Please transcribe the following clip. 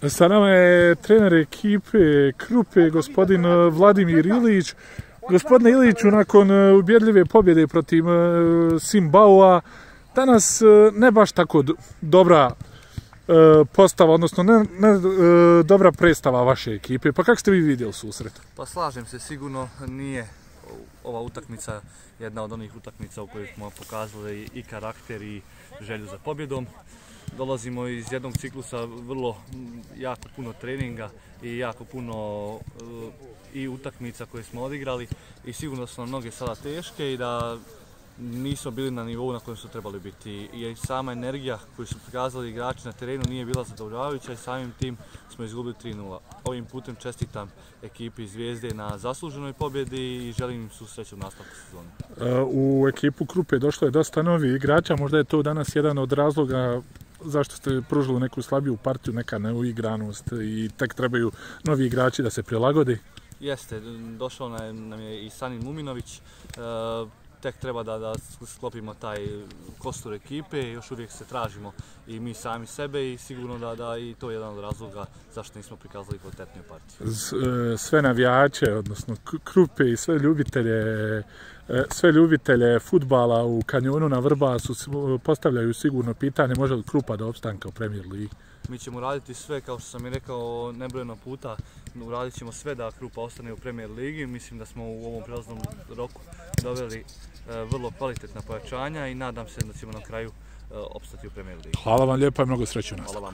Sa nama je trener ekipe Krupe, gospodin Vladimir Ilić. Gospodine Iliću, nakon ubjedljive pobjede protiv Simbaua, danas ne baš tako dobra postava, odnosno ne dobra predstava vaše ekipe. Pa kako ste vi vidjeli susret? Pa slažem se, sigurno nije ova utakmica jedna od onih utakmica u kojoj smo pokazali i karakter i želju za pobjedom. Dolazimo iz jednog ciklusa vrlo jako puno treninga i jako puno i utakmica koje smo odigrali i sigurno su nam mnoge sada teške i da nismo bili na nivou na kojem su trebali biti. I sama energija koju su pokazali igrači na terenu nije bila zadovoljavajuća i samim tim smo izgubili 3:0. Ovim putem čestitam ekipi Zvijezde na zasluženoj pobjedi i želim im svu sreću u nastavku sezone. U ekipu Krupe došlo je dosta novih igrača, možda je to danas jedan od razloga zašto ste pružili neku slabiju partiju, neka neuigranost i tek trebaju novi igrači da se prilagodi? Jeste, došao nam je i Sanin Muminović, tek treba da sklopimo taj kostur ekipe, još uvijek se tražimo i mi sami sebe i sigurno da i to je jedan od razloga zašto nismo prikazali kvalitetniju partiju. Sve navijače, odnosno Krupe i sve ljubitelje fudbala u kanjonu na Vrbasu postavljaju sigurno pitanje može li Krupa da opstanka u Premier Ligi? Mi ćemo raditi sve, kao što sam i rekao nebrojeno puta, uradit ćemo sve da Krupa ostane u Premier Ligi. Mislim da smo u ovom prelaznom roku doveli vrlo kvalitetna pojačanja i nadam se da ćemo na kraju opstati u Premier Ligi. Hvala vam lijepo i mnogo sreće u nastavku.